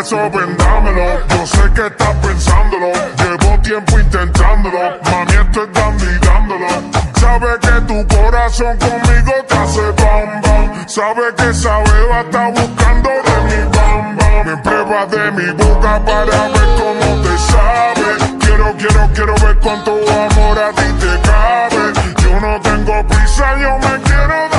eso ven dámelo. Yo sé que estás pensándolo, llevo tiempo intentándolo. Mami, esto es dándolo. Sabe que tu corazón conmigo te hace bam bam. Sabe que esa beba está buscando de mi bam bam. Me pruebas de mi boca para ver cómo te sabe. Quiero ver cuánto amor a ti te cabe. Yo no tengo prisa, yo me quiero